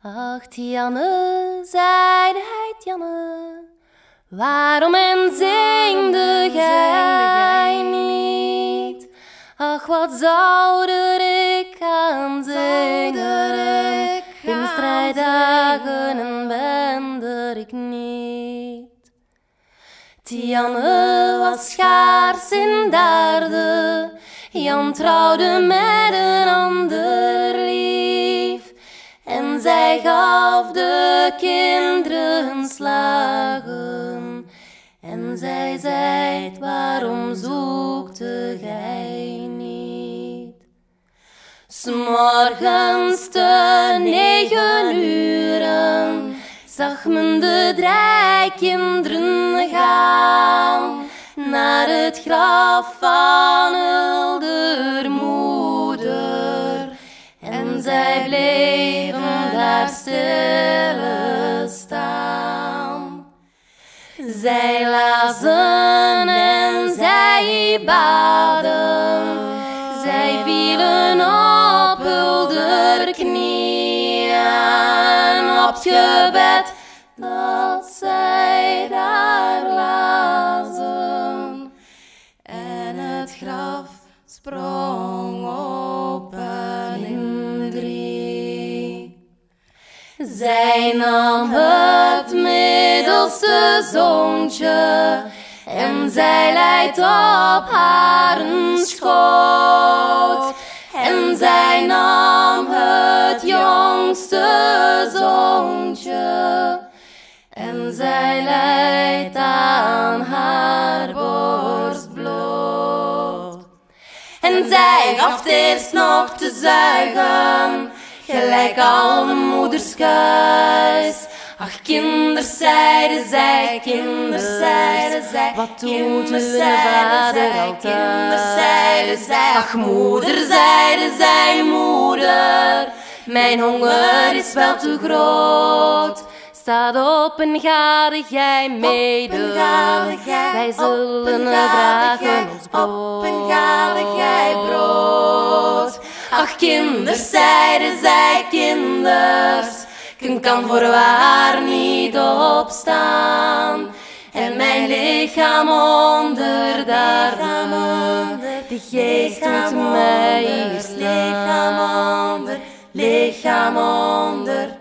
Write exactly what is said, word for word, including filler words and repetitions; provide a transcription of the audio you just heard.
Ach, Tjanne, zeide hij Tjanne, waarom en zingde gij niet? Ach, wat zou ik aan zingen, in strijddagen en bender ik niet. Tjanne was schaars in daarde, Jan trouwde met een ander lief. En zij gaf de kinderen slagen. En zij zeid, waarom zoekte gij niet? 'S morgens te negen uren zag men de drie kinderen gaan naar het graf van Hulder moeder. En zij bleven daar stille staan. Zij lazen en zij baden, zij vielen op Hulder knieën, op het gebed dat zij daar lazen. En het graf sprong open in drie. Zij nam het middelste zoontje en zij leidt op haar schoot. En zij nam het jongste zoontje en zij leidt aan haar borst bloot. En zij gaf eerst nog te zuigen, gelijk alle moeders kuis. Ach, kinders, zeiden zij, kinders, zeiden zij, wat doet de vader altijd? Kinders, zeiden zij, ach, moeder, zeiden zij, moeder, mijn honger is wel te groot. Staat op en ga jij mede, wij zullen vragen ons brood. Op en ga jij brood. Ach, kinders, zeiden zij, kinders, ik kan voorwaar niet opstaan. En mijn lichaam onder daarna, de geest doet mij hier staan. Lichaam onder, lichaam onder.